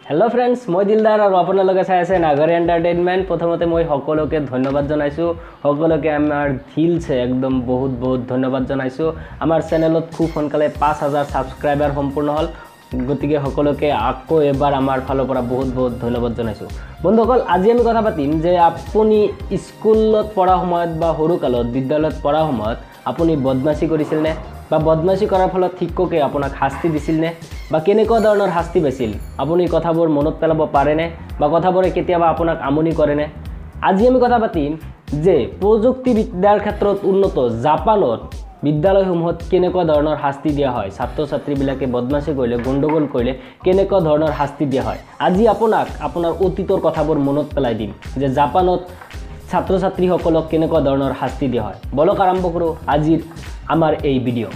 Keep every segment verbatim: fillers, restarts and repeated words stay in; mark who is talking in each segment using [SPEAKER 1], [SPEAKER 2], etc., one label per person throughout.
[SPEAKER 1] hello friends मैं दिलदार और आपनालोके चाই আছে নাগৰী এন্টাৰটেইনমেন্ট প্ৰথমতে মই সকলোকে ধন্যবাদ জনাইছো সকলোকে আমাৰ দিলছে একদম বহুত বহুত ধন্যবাদ জনাইছো আমাৰ চেনেলত খুব সোনকালে পাঁচ হাজাৰ সাবস্ক্রাইবাৰ সম্পূৰ্ণ হল গতিকে সকলোকে আকৌ এবাৰ আমাৰ ফালৰ পৰা বহুত বহুত ধন্যবাদ জনাইছো বন্ধুসকল আজি আমি কথা পাতিম যে আপুনি স্কুলত পঢ়া সময়ত বা সৰু কালত বিদ্যালয়ত পঢ়া সময়ত আপুনি বদমাশি কৰিছিল নে বা বদমাশি কৰাৰ ফলত শিক্ষকে আপোনাক শাস্তি দিছিল নে বা কেনেকুৱা ধৰণৰ শাস্তি পাইছিল আপুনি কথাবোৰ মনত পেলাব পাৰে নে বা কথাবোৰে কেতিয়াবা আপোনাক আমনি কৰে নে আজি আমি কথা পাতিম যে প্ৰযুক্তিবিদ্যাৰ ক্ষেত্ৰত উন্নত জাপানত বিদ্যালয়সমূহত কেনেকুৱা ধৰণৰ শাস্তি দিয়া হয় ছাত্ৰ ছাত্ৰীবিলাকে বদমাশি কৰিলে গণ্ডগোল কৰিলে কেনেকুৱা ধৰণৰ শাস্তি দিয়া হয় আজি আপোনাক আপোনাৰ অতীতৰ কথাবোৰ মনত পেলাই দিম যে জাপানত ছাত্ৰ ছাত্ৰীসকলক কেনেকুৱা ধৰণৰ শাস্তি দিয়া হয় বলক আৰম্ভ কৰো আজিৰ আমাৰ এই ভিডিও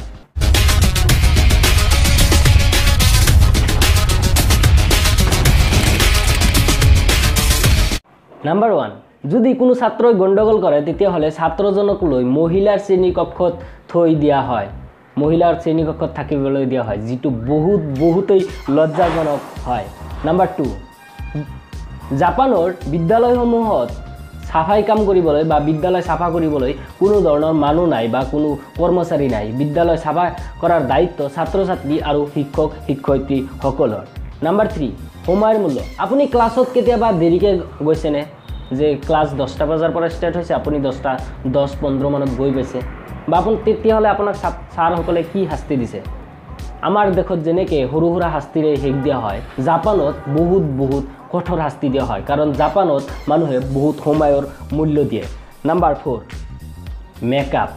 [SPEAKER 1] নাম্বার ওয়ান যদি কোনো ছাত্রই গণ্ডগোল করে তেতিয়া হলে ছাত্রজনক লৈ মহিলাৰ শ্ৰেণী কক্ষত থৈ দিয়া হয় মহিলাৰ শ্ৰেণী কক্ষত থাকিবলৈ দিয়া হয় যেটো বহুত বহুতেই লজ্জাজনক হয় নাম্বার টু জাপানৰ বিদ্যালয়সমূহত সাফাই কাম কৰিবলৈ বা বিদ্যালয় সাফা কৰিবলৈ কোনো ধৰণৰ মানুহ নাই বা কোনো কৰ্মচাৰী নাই বিদ্যালয় সাফা কৰাৰ দায়িত্ব ছাত্ৰ ছাত্ৰী আৰু শিক্ষক শিক্ষয়িত্ৰী সকলৰ নাম্বার থ্ৰী সময়ৰ মূল্য আপুনি ক্লাছত কেতিয়াবা দেৰিকে গৈছে নে যে ক্লাছ দহটা বজাৰ পৰা স্টাৰ্ট হৈছে আপুনি দহটা দহ পোন্ধৰ মানত গৈ গৈছে বা আপুনি তেতিয়া হলে আপোনাক ছাৰ সকলে কি শাস্তি দিছে আমাৰ দেখত যেনেকে সৰু সৰু শাস্তিৰে হেক দিয়া হয় জাপানত বহুত বহুত কঠোৰ শাস্তি দিয়া হয় কাৰণ জাপানত মানুহে বহুত সময়ৰ মূল্য দিয়ে নাম্বার ফ'ৰ মেকআপ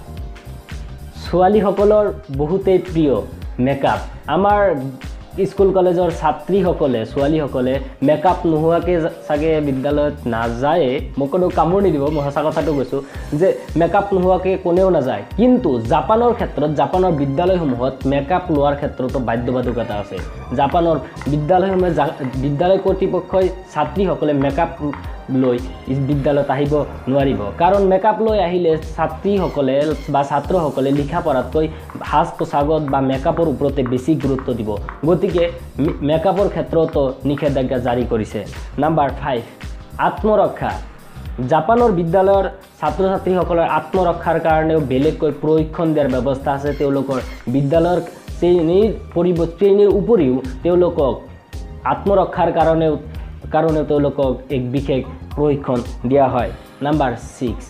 [SPEAKER 1] ছোৱালী সকলৰ বহুতেই প্ৰিয় মেকআপ আমাৰ স্কুল কলেজৰ ছাত্ৰী সকলে ছোৱালী সকলে মেকআপ নোহোৱাকে সাগে বিদ্যালয়ত না যায় মকনো কামুৰ নিদিব মই সঁচা কথাটো কৈছো যে মেকআপ নোহোৱাকে কোনেও না যায় কিন্তু জাপানৰ ক্ষেত্ৰত জাপানৰ বিদ্যালয়সমূহত মেকআপ লোৱাৰ ক্ষেত্ৰতো বাধ্যবাধকতা আছে জাপানৰ বিদ্যালয়সমূহ বিদ্যালয় কৰ্তৃপক্ষই ছাত্ৰী সকলে মেকআপ লৈ বিদ্যালয়ত আহিব নোৱাৰিব কাৰণ মেকআপ লৈ আহিলে ছাত্ৰী সকলে বা ছাত্ৰ সকলে লিখা পঢ়াতকৈ হাজ পোছাকত বা মেকআপৰ ওপৰতে বেছি গুৰুত্ব দিব গতিকে মেকআপৰ ক্ষেত্ৰতো নিষেধাজ্ঞা জাৰি কৰিছে নাম্বার ফাইভ আত্মৰক্ষা জাপানৰ বিদ্যালয়ৰ ছাত্ৰ ছাত্ৰীসকলৰ আত্মৰক্ষাৰ কাৰণেও বেলেগকৈ প্ৰশিক্ষণ দিয়াৰ ব্যৱস্থা আছে তেওঁলোকৰ বিদ্যালয়ৰ শ্ৰেণীৰ পৰিৱৰ্তনৰ উপৰিও তেওঁলোকক আত্মৰক্ষাৰ কাৰণেও কাৰণে তেওঁলোকক এক বিশেষ প্ৰশিক্ষণ দিয়া হয় নাম্বার ছিক্স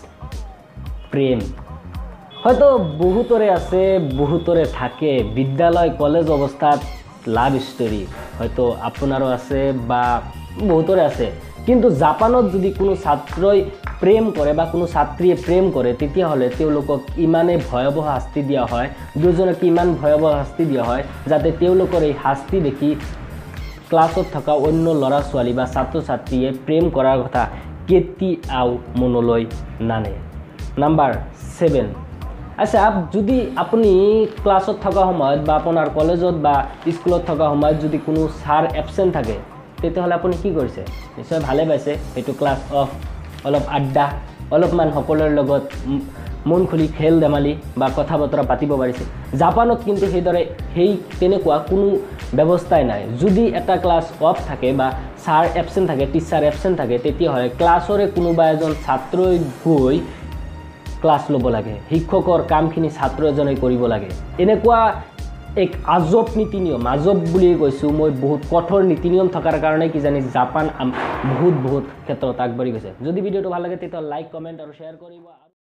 [SPEAKER 1] প্ৰেম হয়তো বহুতৰে আছে বহুতৰে থাকে বিদ্যালয় কলেজ অৱস্থাত লাভ ষ্টৰী হয়তো আপোনাৰো আছে বা বহুতৰে আছে কিন্তু জাপানত যদি কোনো ছাত্ৰই প্ৰেম কৰে বা কোনো ছাত্ৰীয়ে প্ৰেম কৰে তেতিয়া হলে তেওঁলোকক ইমানে ভয়াবহ শাস্তি দিয়া হয় দুজনক ইমান ভয়াবহ শাস্তি দিয়া হয় যাতে তেওঁলোকৰ এই শাস্তি দেখি ক্লাছত থকা অন্য ল'ৰা ছোৱালী বা ছাত্ৰ ছাত্ৰীয়ে প্ৰেম কৰাৰ কথা কেতিয়াও মনলৈ নানে নাম্বার সেভেন আচ্ছা যদি আপুনি ক্লাছত থকা সময়ত বা আপোনাৰ কলেজত বা স্কুলত থকা সময়ত যদি কোনো ছাৰ এবসেন্ট থাকে তেতিয়াহ'লে আপুনি কি কৰিছে নিশ্চয় ভালে পাইছে এইটো ক্লাছ অফ অলপ আড্ডা অলপমান সকলোৰ লগত মন খুলি খেল ধেমালি বা কথা বতৰা পাতিব পাৰিছে জাপানত কিন্তু সেইদৰে সেই তেনেকুৱা কোনো ব্যৱস্থাই নাই যদি এটা ক্লাছ অফ থাকে বা ছাৰ এবসেন্ট থাকে টিচাৰ এবসেন্ট থাকে তেতিয়াহ'লে ক্লাছৰে কোনোবা এজন ছাত্ৰই গৈ ক্লাছ ল'ব লাগে শিক্ষকৰ কামখিনি ছাত্ৰ এজনে কৰিব লাগে এনেকুৱা এক আজব নীতি নিয়ম আজব বুলি কৈছো মই বহুত কঠোৰ নীতি নিয়ম থকাৰ কাৰণে কি জানি জাপান বহুত বহুত ক্ষেত্ৰত আগবাঢ়ি গৈছে যদি ভিডিওটো ভাল লাগে তেতিয়া লাইক কমেন্ট আৰু শ্বেয়াৰ কৰিব